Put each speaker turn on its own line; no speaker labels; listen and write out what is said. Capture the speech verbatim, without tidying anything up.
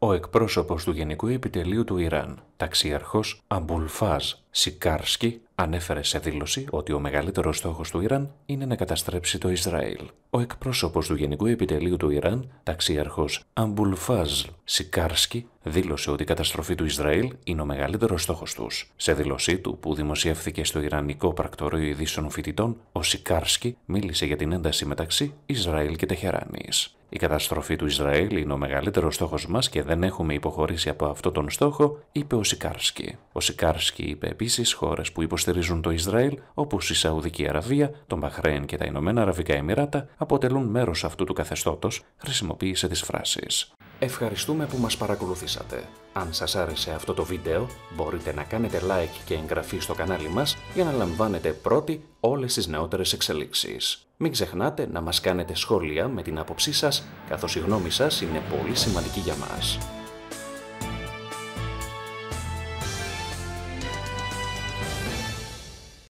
Ο εκπρόσωπος του Γενικού Επιτελείου του Ιράν, ταξιάρχος Αμπουλφάζ Σικάρσκι, ανέφερε σε δήλωση ότι ο μεγαλύτερος στόχος του Ιράν είναι να καταστρέψει το Ισραήλ. Ο εκπρόσωπος του Γενικού Επιτελείου του Ιράν, ταξιάρχος Αμπουλφάζ Σικάρσκι, δήλωσε ότι η καταστροφή του Ισραήλ είναι ο μεγαλύτερος στόχος τους. Σε δήλωσή του, που δημοσιεύθηκε στο Ιρανικό Πρακτορείο Ειδήσεων Φοιτητών, ο Σικάρσκι μίλησε για την ένταση μεταξύ Ισραήλ και Τεχεράνης. Η καταστροφή του Ισραήλ είναι ο μεγαλύτερος στόχος μας και δεν έχουμε υποχωρήσει από αυτόν τον στόχο, είπε ο Σικάρσκι. Ο Σικάρσκι είπε επίσης χώρες που υποστηρίζουν το Ισραήλ, όπως η Σαουδική Αραβία, το Μπαχρέιν και τα Ηνωμένα Αραβικά Εμιράτα, αποτελούν μέρος αυτού του καθεστώτος, χρησιμοποίησε τις φράσεις. Ευχαριστούμε που μας παρακολουθήσατε. Αν σας άρεσε αυτό το βίντεο, μπορείτε να κάνετε like και εγγραφή στο κανάλι μας για να λαμβάνετε πρώτοι όλες τις νεότερες εξελίξεις. Μην ξεχνάτε να μας κάνετε σχόλια με την άποψή σας, καθώς η γνώμη σας είναι πολύ σημαντική για μας.